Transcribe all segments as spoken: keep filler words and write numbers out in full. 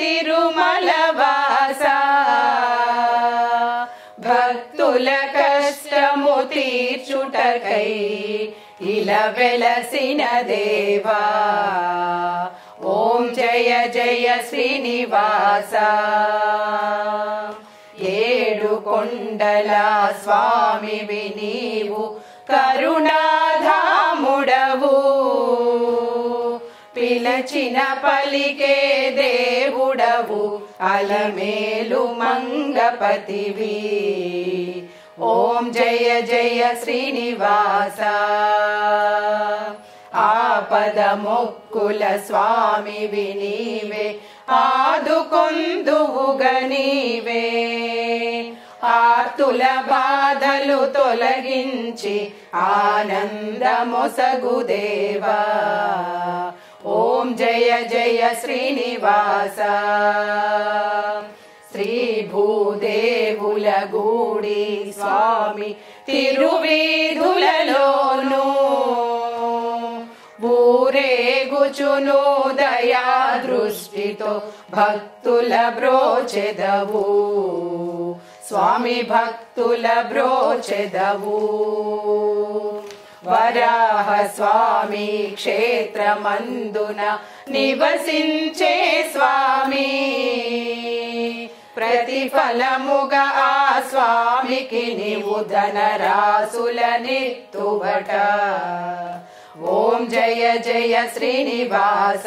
తిరుమలవాస భక్తుల కష్టము తీర్చుటకై ఇలా వెలసిన దేవా ఓం జయ జయ శ్రీనివాస ఏడు కొండల స్వామివి నీవు కరుణాధాముడవు పిలచిన పలికే దేవుడవు అలమేలు మంగపతివి ఓం జయ జయ శ్రీనివాస ఆపద మొక్కుల స్వామివి నీవే ఆదుకొందువుగా నీవే ఆర్తుల బాధలు తొలగించి ఆనందమొసగు దేవా ఓం జయ జయ శ్రీనివాస శ్రీ భూదేవుల గూడి స్వామి తిరువీధులలోను ఊరేగుచును దయా దృష్టితో భక్తుల బ్రోచెదవు స్వామి భక్తుల బ్రోచెదవు వరాహ స్వామి క్షేత్రమందున నివసించే స్వామి ప్రతిఫలముగా ఆ స్వామికి నీవు ధనరాసులనిత్తువట ఓం జయ జయ శ్రీనివాస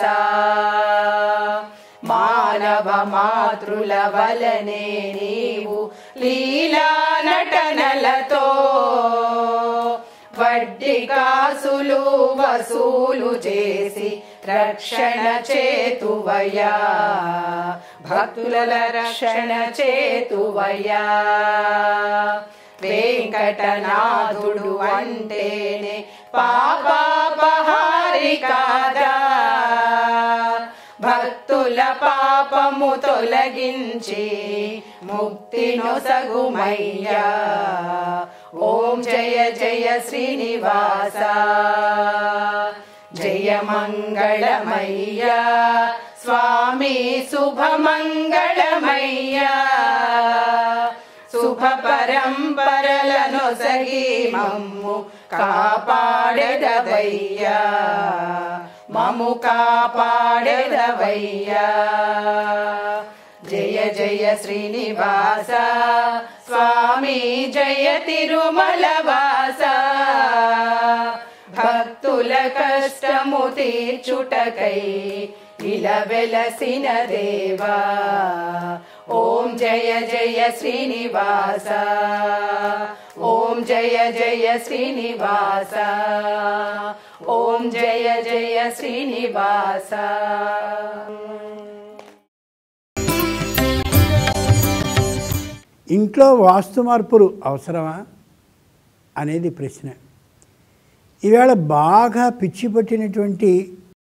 మానవ మాతృల వలనే నీవు లీలా నటనలతో వడ్డీ కాసులు వసూలు చేసి రక్షణ చేతువయ్యా భక్తుల రక్షణ చేతువయ్యా వెంకటనాథుడు అంటేనే పాపాపహారి కాదా భక్తుల పాపము తొలగించి ముక్తి నొసగుమయ్యా ఓం జయ జయ శ్రీనివాస జయ మంగళమయ్యా స్వామి శుభమంగళమయ్యా శుభ పరంపరలను సగి మమ్ము కాపాడెదవయ్యా మము కాపాడెదవయ్యా జయ జయ శ్రీనివాస స్వామి జయ తిరుమలవాస భక్తుల కష్టము తీర్చుటకై ఇలా వెలసిన దేవా ఓం జయ జయ శ్రీనివాస ఓం జయ జయ శ్రీనివాస ఓం జయ జయ శ్రీనివాస. ఇంట్లో వాస్తు మార్పులు అవసరమా అనేది ప్రశ్న. ఈవేళ బాగా పిచ్చి పట్టినటువంటి